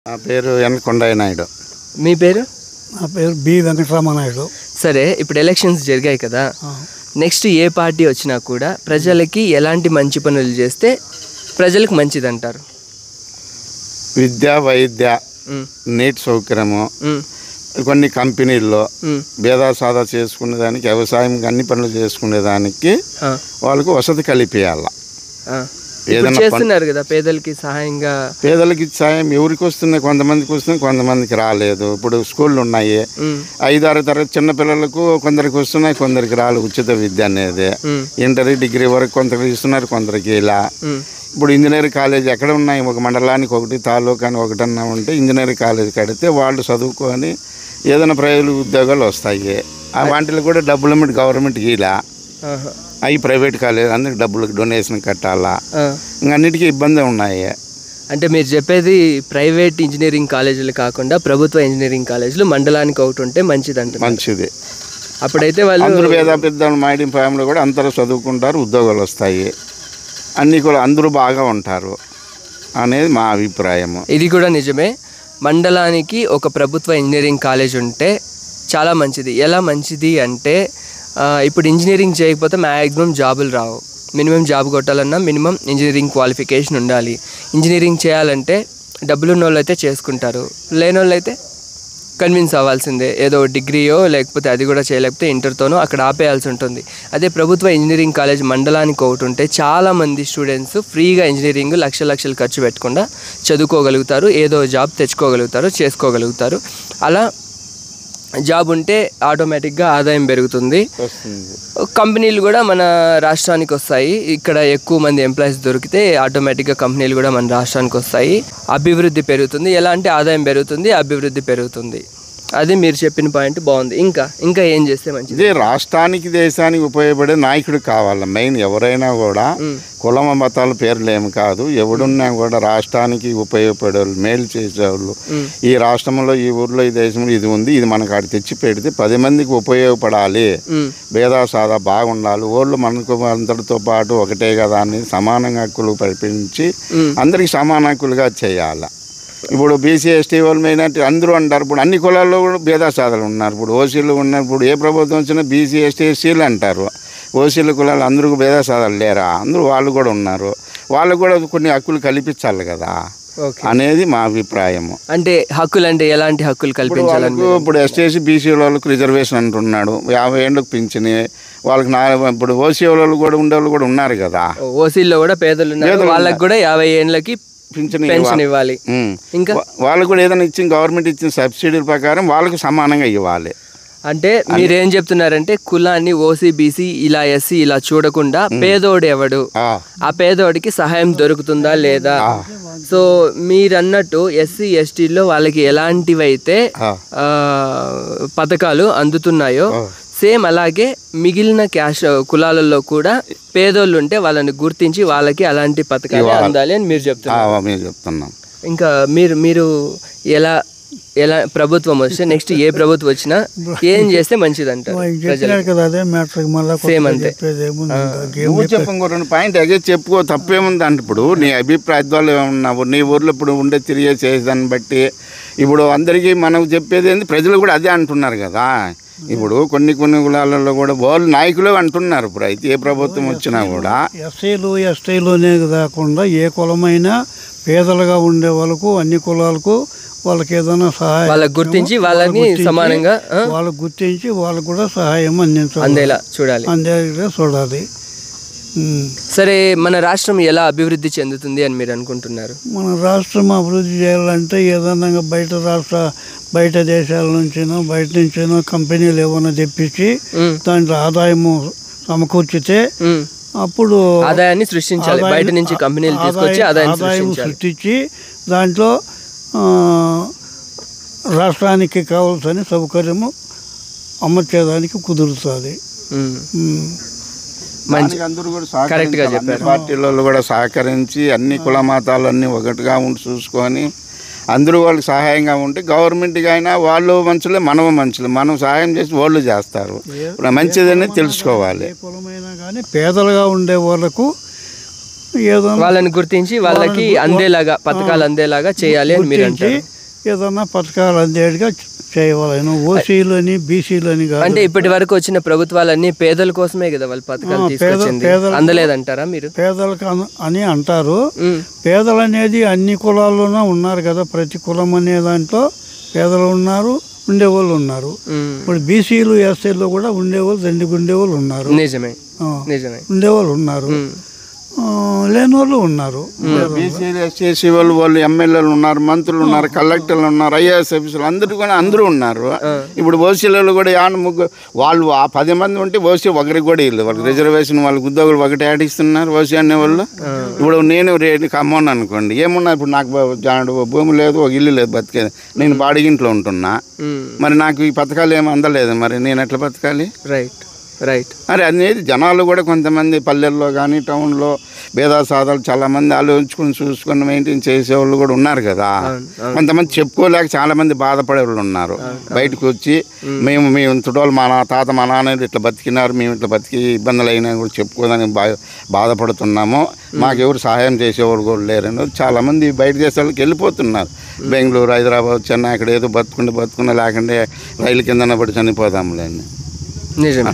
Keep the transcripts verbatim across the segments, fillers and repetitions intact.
నా పేరు ఎన్ కొండయ్య నాయుడు. మీ పేరు? నా పేరు బి వెంకటరామనాయుడు. సరే, ఇప్పుడు ఎలక్షన్స్ జరిగాయి కదా, నెక్స్ట్ ఏ పార్టీ వచ్చినా కూడా ప్రజలకి ఎలాంటి మంచి పనులు చేస్తే ప్రజలకు మంచిది అంటారు? విద్య, వైద్య, నీటి సౌకర్యము, కొన్ని కంపెనీల్లో భేదా సాదా చేసుకునేదానికి, వ్యవసాయం అన్ని పనులు చేసుకునేదానికి వాళ్ళకు వసతి కలిపేయాల. చేస్తున్నారు కదా పేదలకి సహాయంగా. పేదలకి సాయం ఎవరికి వస్తున్నాయి? కొంతమందికి వస్తున్నాయి, కొంతమందికి రాలేదు. ఇప్పుడు స్కూళ్ళు ఉన్నాయి, ఐదారు తరగతి చిన్న పిల్లలకు కొందరికి వస్తున్నాయి, కొందరికి రాలేదు. ఉచిత విద్య అనేది ఇంటర్ డిగ్రీ వరకు కొందరికి ఇస్తున్నారు, కొందరికి ఇలా. ఇప్పుడు ఇంజనీరింగ్ కాలేజ్ ఎక్కడ ఉన్నాయి? ఒక మండలానికి ఒకటి, తాలూకాని ఒకటన్నా ఉంటే ఇంజనీరింగ్ కాలేజ్ కడితే వాళ్ళు చదువుకొని ఏదైనా ప్రైవేట్ ఉద్యోగాలు వస్తాయి. ఆ వాటిలో కూడా డబ్బులు లిమిట్ గవర్నమెంట్ ఇలా, అవి ప్రైవేట్ కాలేజ్ అందుకు డబ్బులు డొనేషన్ కట్టాలా, ఇంకా అన్నిటికీ ఇబ్బంది ఉన్నాయి. అంటే మీరు చెప్పేది ప్రైవేట్ ఇంజనీరింగ్ కాలేజీలు కాకుండా ప్రభుత్వ ఇంజనీరింగ్ కాలేజీలు మండలానికి ఒకటి ఉంటే మంచిది అంటే? మంచిది. అప్పుడైతే వాళ్ళు అందరూ పేద పెద్ద మైడియం ఫ్యామిలీ కూడా అందరూ చదువుకుంటారు, ఉద్యోగాలు వస్తాయి, అన్నీ కూడా అందరూ బాగా ఉంటారు అనేది మా అభిప్రాయము. ఇది కూడా నిజమే. మండలానికి ఒక ప్రభుత్వ ఇంజనీరింగ్ కాలేజ్ ఉంటే చాలా మంచిది. ఎలా మంచిది అంటే, ఇప్పుడు ఇంజనీరింగ్ చేయకపోతే మ్యాక్సిమం జాబులు రావు. మినిమం జాబ్ కొట్టాలన్నా మినిమం ఇంజనీరింగ్ క్వాలిఫికేషన్ ఉండాలి. ఇంజనీరింగ్ చేయాలంటే డబ్బులు ఉన్న వాళ్ళు అయితే చేసుకుంటారు, లేని వాళ్ళు అయితే కన్విన్స్ అవ్వాల్సిందే. ఏదో డిగ్రీయో లేకపోతే అది కూడా చేయలేకపోతే ఇంటర్తోనో అక్కడ ఆపేయాల్సి ఉంటుంది. అదే ప్రభుత్వ ఇంజనీరింగ్ కాలేజ్ మండలానికి ఒకటి ఉంటే చాలామంది స్టూడెంట్స్ ఫ్రీగా ఇంజనీరింగ్ లక్ష లక్షలు ఖర్చు పెట్టకుండా చదువుకోగలుగుతారు, ఏదో జాబ్ తెచ్చుకోగలుగుతారు, చేసుకోగలుగుతారు. అలా జాబ్ ఉంటే ఆటోమేటిక్గా ఆదాయం పెరుగుతుంది, కంపెనీలు కూడా మన రాష్ట్రానికి వస్తాయి. ఇక్కడ ఎక్కువ మంది ఎంప్లాయీస్ దొరికితే ఆటోమేటిక్గా కంపెనీలు కూడా మన రాష్ట్రానికి వస్తాయి, అభివృద్ధి పెరుగుతుంది. ఎలా అంటే ఆదాయం పెరుగుతుంది, అభివృద్ధి పెరుగుతుంది. అది మీరు చెప్పిన పాయింట్ బాగుంది. ఇంకా ఇంకా ఏం చేస్తే మంచిది? రాష్ట్రానికి దేశానికి ఉపయోగపడే నాయకుడు కావాలి మెయిన్. ఎవరైనా కూడా కులమ మతాల పేర్లు ఏమి కాదు, ఎవడున్నా కూడా రాష్ట్రానికి ఉపయోగపడేవాళ్ళు, మేలు చేసేవాళ్ళు. ఈ రాష్ట్రంలో, ఈ ఊర్లో, ఈ దేశంలో ఇది ఉంది, ఇది మనకు ఆడ తెచ్చి పెడితే పది మందికి ఉపయోగపడాలి, భేదా సాదా బాగుండాలి, ఊళ్ళో మనకు అందరితో పాటు ఒకటే కదా అని సమానంగా హక్కులు కల్పించి అందరికి సమాన హక్కులుగా చేయాలి. ఇప్పుడు బీసీ ఎస్టీ వాళ్ళు మైనార్టీ అందరూ అంటారు. ఇప్పుడు అన్ని కులాల్లో కూడా భేదా సాదాలు ఉన్నారు. ఇప్పుడు ఓసీలు ఉన్నారు. ఇప్పుడు ఏ ప్రభుత్వం వచ్చినా బీసీ ఎస్టీ ఎస్సీలు అంటారు. ఓసీల కులాలు అందరూ భేదా సాదాలు లేరా? అందరూ వాళ్ళు కూడా ఉన్నారు. వాళ్ళకు కూడా కొన్ని హక్కులు కల్పించాలి కదా అనేది మా అభిప్రాయము. అంటే హక్కులు అంటే ఎలాంటి హక్కులు కల్పించాలి? ఇప్పుడు ఎస్టీఎస్సీ బీసీ వాళ్ళకు రిజర్వేషన్ అంటున్నాడు, యాభై ఏళ్ళకు పింఛని వాళ్ళకి. నా ఇప్పుడు ఓసీ వాళ్ళు కూడా ఉండేవాళ్ళు కూడా ఉన్నారు కదా, ఓసీల్లో కూడా పేదలు ఉన్నారు, వాళ్ళకి కూడా యాభై ఏళ్ళకి పెన్షన్ ఇవ్వాలి. ఇంకా వాళ్ళకు కూడా ఏదైనా ఇచ్చిన గవర్నమెంట్ ఇచ్చిన సబ్సిడీల ప్రకారం వాళ్ళకు సమానంగా ఇవ్వాలి. అంటే మీరేం చెప్తున్నారంటే కులాన్ని ఓసీ బీసీ ఇలా ఎస్సీ ఇలా చూడకుండా పేదోడు ఎవడు, ఆ పేదోడికి సహాయం దొరుకుతుందా లేదా? సో మీరు అన్నట్టు ఎస్సీ ఎస్టీలో వాళ్ళకి ఎలాంటివి అయితే పథకాలు అందుతున్నాయో సేమ్ అలాగే మిగిలిన క్యాష్ కులాలలో కూడా పేదోళ్ళు ఉంటే వాళ్ళని గుర్తించి వాళ్ళకి అలాంటి పథకాలు అందాలి అని మీరు చెప్తున్నారు. ఇంకా మీరు మీరు ఎలా ఎలా ప్రభుత్వం వస్తే నెక్స్ట్ ఏ ప్రభుత్వం వచ్చినా ఏం చేస్తే మంచిది అంటారు? సేమ్ అంతే. చెప్పు పాయింట్ అదే చెప్పుకో, తప్పేముంది అంటే ఇప్పుడు నీ అభిప్రాయాలు ఏమన్నావు, నీ ఊర్లో ఇప్పుడు ఉండే తిరిగే చేసేదాన్ని బట్టి ఇప్పుడు అందరికీ మనం చెప్పేది ఏంది, ప్రజలు కూడా అదే అంటున్నారు కదా. ఇప్పుడు కొన్ని కొన్ని కులాలలో కూడా వాళ్ళు నాయకులు అంటున్నారు. ఇప్పుడు అయితే ఏ ప్రభుత్వం వచ్చినా కూడా ఎస్సీలు ఎస్టీలునే కాకుండా ఏ కులమైనా పేదలుగా ఉండే వాళ్ళకు అన్ని కులాలకు వాళ్ళకి ఏదైనా సహాయం వాళ్ళకి గుర్తించి వాళ్ళని సమానంగా వాళ్ళకు గుర్తించి వాళ్ళకు కూడా సహాయం అందించాలి, అందేలా చూడాలి, అందేలా చూడాలి. సరే, మన రాష్ట్రం ఎలా అభివృద్ధి చెందుతుంది అని మీరు అనుకుంటున్నారు? మన రాష్ట్రం అభివృద్ధి చేయాలంటే ఏదన్నా బయట రాష్ట్ర బయట దేశాల నుంచినో బయట నుంచినో కంపెనీలు ఏమైనా తెప్పించి దాంట్లో ఆదాయము సమకూర్చితే అప్పుడు ఆదాయాన్ని సృష్టించాలి. బయట నుంచి కంపెనీలు తీసుకొచ్చి ఆదాయం సృష్టించి దాంట్లో రాష్ట్రానికి కావాల్సిన సౌకర్యము అమర్చేదానికి కుదురుతుంది. కరెక్ట్గా చెప్పారు. పార్టీలలో కూడా సహకరించి అన్ని కుల మతాలన్నీ ఒకటిగా ఉండి చూసుకొని అందరూ వాళ్ళకి సహాయంగా ఉంటే గవర్నమెంట్కి అయినా వాళ్ళు మనుషులే, మనము మనుషులే, మనం సహాయం చేసి వాళ్ళు చేస్తారు. మంచిదని తెలుసుకోవాలి. కులమైనా కానీ పేదలుగా ఉండే వాళ్ళకు ఏదో వాళ్ళని గుర్తించి వాళ్ళకి అందేలాగా పథకాలు అందేలాగా చేయాలి అని మీరు అంటారు. ఏదన్నా పథకాలు అందేట్టుగా చేయవాలను. ఓసీలని బీసీలని కాదు. అంటే ఇప్పటి వరకు వచ్చిన ప్రభుత్వాలన్నీ పేదల కోసమే కదా వాళ్ళు పథకాలు తీసుకొచ్చింది, అందలేదంటారా మీరు? పేదలకు అన- అని అంటారు. పేదలు అనేది అన్ని కులాల్లోనూ ఉన్నారు కదా, ప్రతి కులం అనే దాంట్లో పేదలు ఉన్నారు, ఉండేవాళ్ళు ఉన్నారు. ఇప్పుడు బీసీలు ఎస్సీలు కూడా ఉండేవాళ్ళు దండిగా ఉండేవాళ్ళు ఉన్నారు. నిజమే నిజమే ఉండేవాళ్ళు ఉన్నారు, లేని వాళ్ళు ఉన్నారు. బీసీలు ఎస్సీ వాళ్ళు వాళ్ళు ఎమ్మెల్యేలు ఉన్నారు, మంత్రులు ఉన్నారు, కలెక్టర్లు ఉన్నారు, ఐఏఎస్ ఆఫీసర్లు అందరూ కూడా అందరూ ఉన్నారు. ఇప్పుడు ఓసీలలో కూడా యాన ముగ్గురు వాళ్ళు ఆ పది మంది ఉంటే ఓసీ ఒకరికి కూడా ఇల్లు వాళ్ళకి రిజర్వేషన్ వాళ్ళకి ఉద్యోగులు ఒకటి ఆడిస్తున్నారు ఓసీ అనే వాళ్ళు. ఇప్పుడు నేను రేటు కమ్మను అనుకోండి, ఏమున్నా ఇప్పుడు నాకు జాడు భూమి లేదు, ఒక ఇల్లు లేదు, బతికేది నేను బాడిగింట్లో ఉంటున్నా, మరి నాకు ఈ పథకాలు ఏమి అందలేదు, మరి నేను ఎట్లా బతకాలి? రైట్ రైట్ మరి అనేది జనాలు కూడా కొంతమంది పల్లెల్లో కానీ టౌన్లో భేదాసాదాలు చాలామంది ఆలోచించుకుని చూసుకుని మెయింటైన్ చేసేవాళ్ళు కూడా ఉన్నారు కదా. కొంతమంది చెప్పుకోలేక చాలామంది బాధపడే వాళ్ళు ఉన్నారు. బయటకు వచ్చి మేము మేము ఇంతటోళ్ళు మా నా తాత మా నాన్న ఇట్లా బతికినారు, మేము ఇట్లా బతికి ఇబ్బందులు అయినా కూడా చెప్పుకోదానికి బా బాధపడుతున్నాము, మాకెవరు సహాయం చేసేవాళ్ళు కూడా లేరని చాలామంది బయట దేశాలకు వెళ్ళిపోతున్నారు. బెంగళూరు, హైదరాబాద్, చెన్నై అక్కడ ఏదో బతుకుంటే బతుకున్నా, లేకుంటే రైలు కిందన పడి చనిపోదాంలేండి. నిజమే,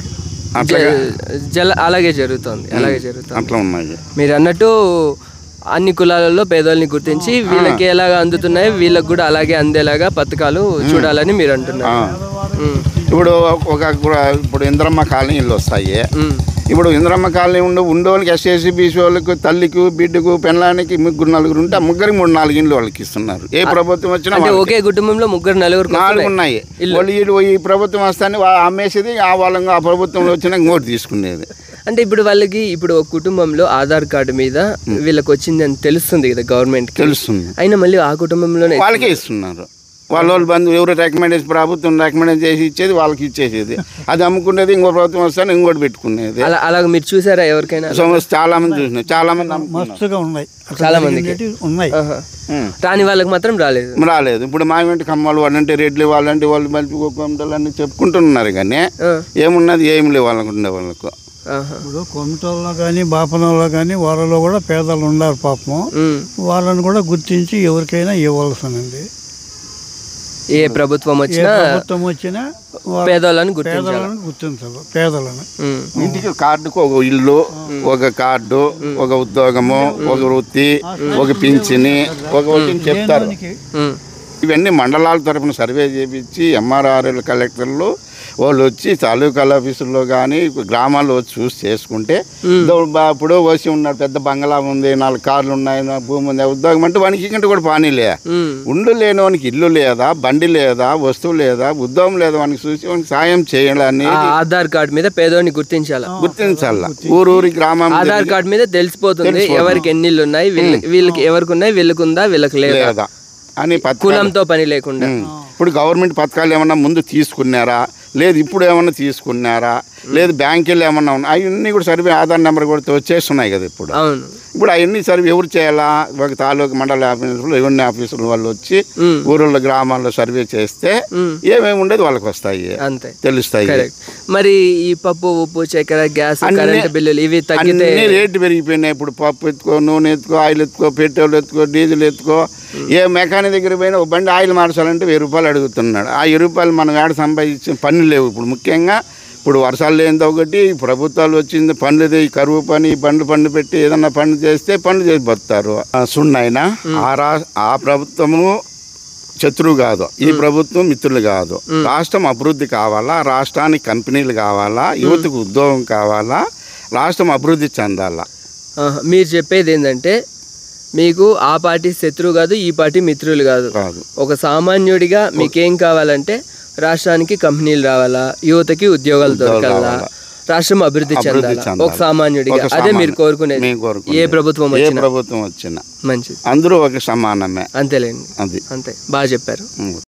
జల అలాగే జరుగుతుంది అలాగే జరుగుతుంది అట్లా ఉన్నాయి. మీరు అన్నట్టు అన్ని కులాలలో పేదోళ్ళని గుర్తించి వీళ్ళకి ఎలాగా అందుతున్నాయో వీళ్ళకి కూడా అలాగే అందేలాగా పథకాలు చూడాలని మీరు అంటున్నారు. ఇప్పుడు ఒక ఇప్పుడు ఇంద్రమ్మ కాలనీ ఇల్లు వస్తాయి. ఇప్పుడు ఇంద్రమ్మ కాలనీ ఉండే ఉండేవాళ్ళకి ఎస్ఎస్సీ బీసీ వాళ్ళకి తల్లికి బిడ్డకు పెళ్ళానికి ముగ్గురు నలుగురు ఉంటే ఆ ముగ్గురికి మూడు నాలుగు ఇండ్లు వాళ్ళకి ఇస్తున్నారు. ఏ ప్రభుత్వం వచ్చినా ఒకే కుటుంబంలో ముగ్గురు నలుగురు నాలుగు ఉన్నాయి. వాళ్ళు ఈ ప్రభుత్వం వస్తానే అమ్మేసేది, ఆ వాళ్ళని ఆ ప్రభుత్వంలో వచ్చినా ఇంకోటి తీసుకునేది. అంటే ఇప్పుడు వాళ్ళకి ఇప్పుడు ఒక కుటుంబంలో ఆధార్ కార్డు మీద వీళ్ళకి వచ్చింది అని తెలుస్తుంది కదా, గవర్నమెంట్ తెలుస్తుంది, అయినా మళ్ళీ ఆ కుటుంబంలోనే వాళ్ళకే ఇస్తున్నారు. వాళ్ళ వాళ్ళు బంధు ఎవరు రికమెండ్ చేసి ప్రభుత్వం రికమెండ్ చేసి ఇచ్చేది వాళ్ళకి ఇచ్చేసేది, అది అమ్ముకునేది ఇంకో ప్రభుత్వం వస్తాను ఇంకోటి పెట్టుకునేది. అలా అలాగ మీరు చూసారా ఎవరికైనా? చాలా మంది చూసినారు, చాలా మంది మస్తుగా ఉన్నాయి, చాలా మందికి ఉన్నాయి. రాని వాళ్ళకి మాత్రం రాలేదు రాలేదు. ఇప్పుడు మా ఇంటి కమ్మలు వాళ్ళంటే రెడ్లు వాళ్ళంటే వాళ్ళు మంచి కొమ్మటలు చెప్పుకుంటున్నారు, కానీ ఏమున్నది ఏమి లేవు వాళ్ళకు ఉండే వాళ్ళకు. ఇప్పుడు కొమ్మటోళ్ళలో కానీ బాపనలో కానీ వాళ్ళలో కూడా పేదలు ఉన్నారు పాపం, వాళ్ళని కూడా గుర్తించి ఎవరికైనా ఇవ్వాల్సింది. ఏ ప్రభుత్వం వచ్చినా ప్రభుత్వం వచ్చినా పేదలను పేదలను గుర్తించాలి. పేదలను ఇంటికి కార్డుకు ఒక ఇల్లు, ఒక కార్డు, ఒక ఉద్యోగము, ఒక వృత్తి, ఒక పింఛని, ఒక చెప్తారు. ఇవన్నీ మండలాల తరఫున సర్వే చేయించి ఎంఆర్ఆర్ఎల్ కలెక్టర్లు వాళ్ళు వచ్చి తాలూకాల ఆఫీసుల్లో కానీ గ్రామాల్లో వచ్చి చూసి చేసుకుంటే, ఇప్పుడు వచ్చి ఉన్నాడు పెద్ద బంగ్లా ఉంది, నాలుగు కార్లు ఉన్నాయి, భూమి ఉంది, ఉద్యోగం అంటే వానికి ఇంకంటే కూడా పానీలే. ఉండు లేని వానికి ఇల్లు లేదా, బండి లేదా, వస్తువు లేదా, ఉద్యోగం లేదా, వానికి చూసి వానికి సాయం చేయాలని ఆధార్ కార్డు మీద పేదోని గుర్తించాలా గుర్తించాలా ఊరూరి గ్రామం ఆధార్ కార్డు మీద తెలిసిపోతుంది ఎవరికి ఎన్ని ఇల్లు ఉన్నాయి, వీళ్ళకి ఎవరికి ఉన్నాయి, వీళ్ళకి ఉందా, వీళ్ళకి లేదా అని కులంతో పని లేకుండా. ఇప్పుడు గవర్నమెంట్ పథకాలు ఏమన్నా ముందు తీసుకున్నారా, లేదు ఇప్పుడు ఏమన్నా తీసుకున్నారా, లేదు బ్యాంకులు ఏమన్నా ఉన్నాయి, అవన్నీ కూడా సర్వే ఆధార్ నెంబర్ కూడా వచ్చేస్తున్నాయి కదా ఇప్పుడు. అవును, ఇప్పుడు అవన్నీ సర్వే ఎవరు చేయాలా? ఒక తాలూకు మండల ఆఫీసులు, రెవెన్యూ ఆఫీసులు వాళ్ళు వచ్చి ఊళ్ళో గ్రామాల్లో సర్వే చేస్తే ఏమేమి ఉండేది వాళ్ళకి వస్తాయి, అంతే తెలుస్తాయి. మరి ఈ పప్పు, ఉప్పు, చక్కెర, గ్యాస్, కరెంట్ బిల్లులు ఇవి తగ్గితే రేట్లు పెరిగిపోయినాయి. ఇప్పుడు పప్పు ఎత్తుకో, నూనె ఎత్తుకో, ఆయిల్ ఎత్తుకో, పెట్రోల్ ఎత్తుకో, డీజిల్ ఎత్తుకో, ఏ మెకానిక్ దగ్గర పోయినా ఒక బండి ఆయిల్ మార్చాలంటే వెయ్యి రూపాయలు అడుగుతున్నాడు. ఆ వెయ్యి రూపాయలు మనం ఏడ సంపాదించిన పనులు లేవు. ఇప్పుడు ముఖ్యంగా ఇప్పుడు వర్షాలు లేనిది ఒకటి, ప్రభుత్వాలు వచ్చింది పనులు, ఈ కరువు పని, ఈ బండ్లు పండు పెట్టి ఏదన్నా పనులు చేస్తే పనులు చేసి బతుతారు. సున్నైనా ఆ రా ఆ ప్రభుత్వము శత్రువు కాదు, ఈ ప్రభుత్వం మిత్రులు కాదు. రాష్ట్రం అభివృద్ధి కావాలా, రాష్ట్రానికి కంపెనీలు కావాలా, యువతకు ఉద్యోగం కావాలా, రాష్ట్రం అభివృద్ధి చెందాలా. మీరు చెప్పేది ఏంటంటే మీకు ఆ పార్టీ శత్రువు కాదు, ఈ పార్టీ మిత్రులు కాదు. ఒక సామాన్యుడిగా మీకేం కావాలంటే రాష్ట్రానికి కంపెనీలు రావాలా, యువతకి ఉద్యోగాలు దొరకాలా, రాష్ట్రం అభివృద్ధి చెందాలి ఒక సామాన్యుడిగా. అదే మీరు కోరుకునేది. ఏ ప్రభుత్వం వచ్చినా ప్రభుత్వం వచ్చినా మంచిది, అందరూ ఒక సమానమే. అంతేలేండి, అంతే బాగా చెప్పారు.